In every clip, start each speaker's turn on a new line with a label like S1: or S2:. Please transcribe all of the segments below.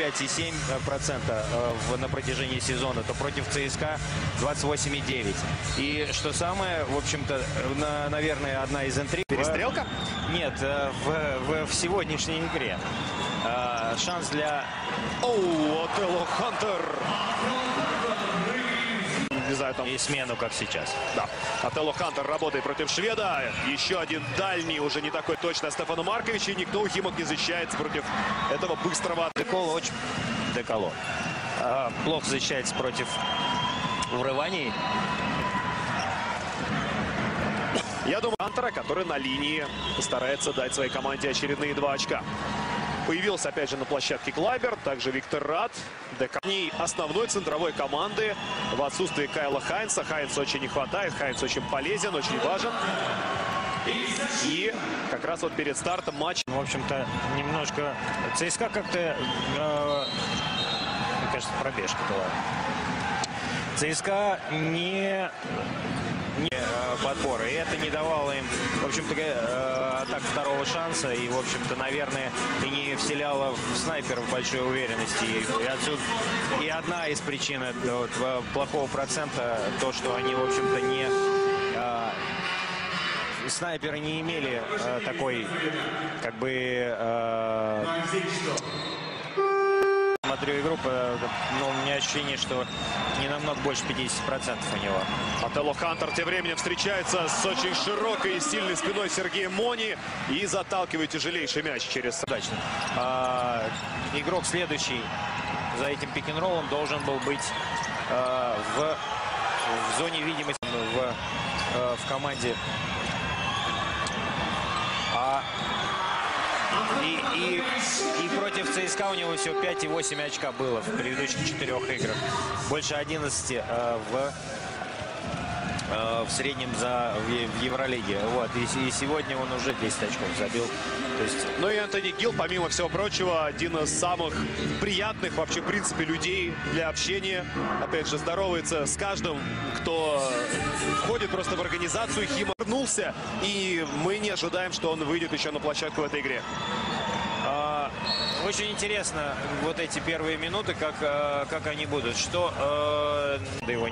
S1: 25,7% на протяжении сезона, то против ЦСКА 28,9%. И что самое, в общем-то, наверное, одна из интриг.
S2: Перестрелка?
S1: Нет, в сегодняшней игре. Шанс для...
S2: Отелло Хантер. Не знаю, там...
S1: И смену, как сейчас.
S2: Да. Отелло Хантер работает против шведа. Еще один дальний, уже не такой точно, Стефану Марковичу. И никто у Химок не защищается против этого быстрого...
S1: Деколо очень... Деколо. Плохо защищается против врываний.
S2: Я думаю, Хантера, который на линии постарается дать своей команде очередные 2 очка. Появился, опять же, на площадке Клайбер, также Виктор Рад. Декани основной центровой команды в отсутствии Кайла Хайнса. Хайнса очень не хватает, Хайнс очень полезен, очень важен. И как раз вот перед стартом матча...
S1: В общем-то, немножко... ЦСКА как-то... мне кажется, пробежка была. ЦСКА не подбора. И это не давало им, в общем-то, атак второго шанса. И, в общем-то, наверное, и не вселяло в снайперов большой уверенности. И отсюда и одна из причин плохого процента, то, что они, в общем-то, не... снайперы не имели такой, как бы... Смотрю игру, но у меня ощущение, что не намного больше 50% у него.
S2: Отелло Хантер тем временем встречается с очень широкой и сильной спиной Сергея Мони и заталкивает тяжелейший мяч через...
S1: Удачно. Игрок следующий за этим пик-н-роллом должен был быть в зоне видимости в команде. И против ЦСКА у него всего 5,8 очка было в предыдущих 4 играх. Больше 11 в среднем в Евролиге. Вот. И сегодня он уже 10 очков забил. То есть...
S2: Ну и Антони Гил, помимо всего прочего, один из самых приятных вообще, в принципе, людей для общения. Опять же, здоровается с каждым, кто входит просто в организацию. Хима вернулся, и мы не ожидаем, что он выйдет еще на площадку в этой игре.
S1: Очень интересно вот эти первые минуты, как они будут. Что его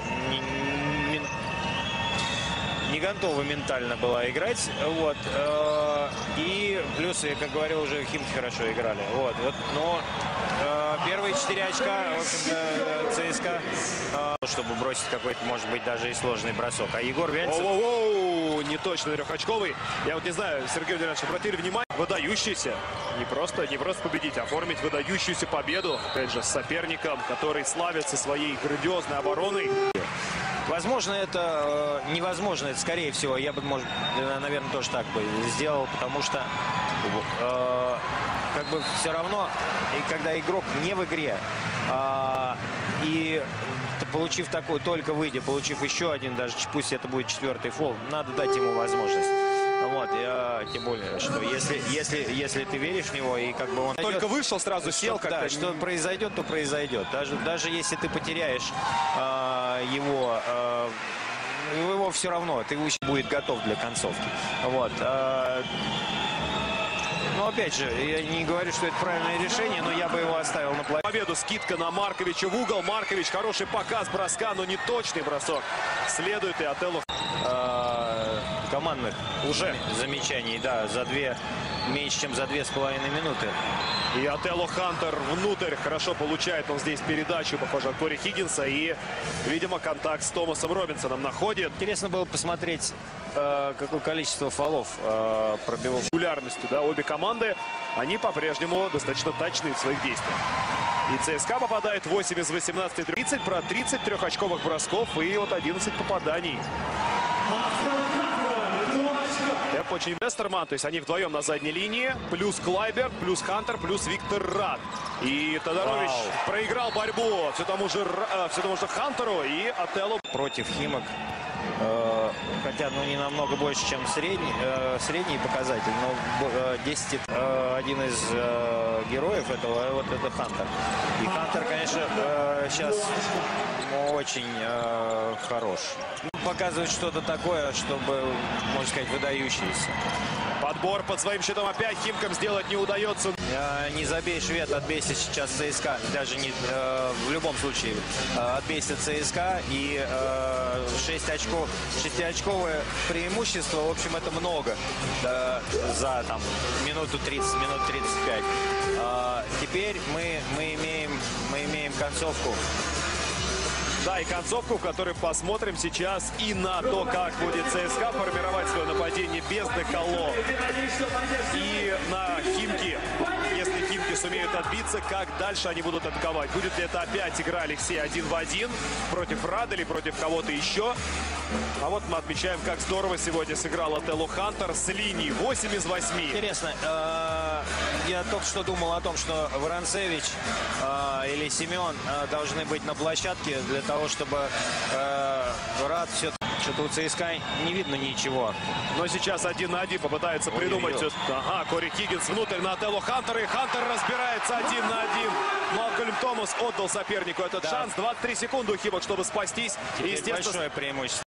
S1: не готова ментально была играть. Вот. И плюс, как говорил, уже Химки хорошо играли. Вот. Но первые 4 очка, в общем-то, ЦСКА, чтобы бросить какой-то, может быть, даже и сложный бросок. А Егор Вяльцев...
S2: Не точно 3-очковый. Я вот не знаю, Сергей Владимирович, обратили внимание, выдающийся. Не просто победить, а оформить выдающуюся победу. Опять же, с соперником, который славится своей грандиозной обороной.
S1: Возможно, это невозможно, это скорее всего, я бы, может, наверное, тоже так бы сделал, потому что как бы все равно, и когда игрок не в игре, и получив такой, только выйдя, получив еще один, даже пусть это будет 4-й фол, надо дать ему возможность. Вот, тем более, что если ты веришь в него, и как бы он
S2: только вышел, сразу сел, как-то...
S1: Да, что произойдет, то произойдет. Даже если ты потеряешь его все равно, ты будет готов для концовки. Вот. Но опять же, я не говорю, что это правильное решение, но я бы его оставил на площадке.
S2: Победу, скидка на Марковича в угол. Маркович, хороший показ броска, но не точный бросок. Следует и Отелло.
S1: Командных уже замечаний, да, меньше, чем за 2,5 минуты.
S2: И Отелло Хантер внутрь хорошо получает он здесь передачу, похоже, от Кори Хиггинса. И, видимо, контакт с Томасом Робинсоном находит.
S1: Интересно было посмотреть, какое количество фолов пробил.
S2: Регулярностью, да, обе команды, они по-прежнему достаточно точны в своих действиях. И ЦСКА попадает 8 из 18, 30, про 30 3-очковых бросков и вот 11 попаданий. Это очень Вестерман, то есть они вдвоем на задней линии, плюс Клайбер, плюс Хантер, плюс Виктор Рад. И Тодорович проиграл борьбу все тому же Хантеру и Отелло.
S1: Против Химок, хотя не намного больше, чем средний показатель, но 10 один из героев этого, вот это Хантер. И Хантер, конечно, сейчас очень хорош. Показывает что-то такое, чтобы, можно сказать, выдающееся.
S2: Подбор под своим счетом опять Химкам сделать не удается.
S1: Не забей швед, отбейся сейчас ЦСКА. Даже не в любом случае отбейся ЦСКА. И 6-очковое преимущество, в общем, это много. За там минуту 30, минут 35. Теперь мы имеем концовку.
S2: Да, и концовку, в которой посмотрим сейчас и на то, как будет ЦСКА формировать свое нападение без Деколо. И на Химки, если Химки сумеют отбиться, как дальше они будут атаковать. Будет ли это опять игра Алексея 1 в 1 против Рада или против кого-то еще? А вот мы отмечаем, как здорово сегодня сыграла Тело Хантер с линии 8 из 8.
S1: Интересно, я только что думал о том, что Воронцевич или Семен должны быть на площадке для того, чтобы Рад все-таки... Что-то у ЦСКА не видно ничего.
S2: Но сейчас 1 на 1 попытается придумать. Ага, Кори Хиггинс внутрь на Тело Хантера. И Хантер разбирается 1 на 1. Малкольм Томас отдал сопернику этот шанс. 23 секунды у Химок, чтобы спастись.
S1: Теперь естественно, большое преимущество.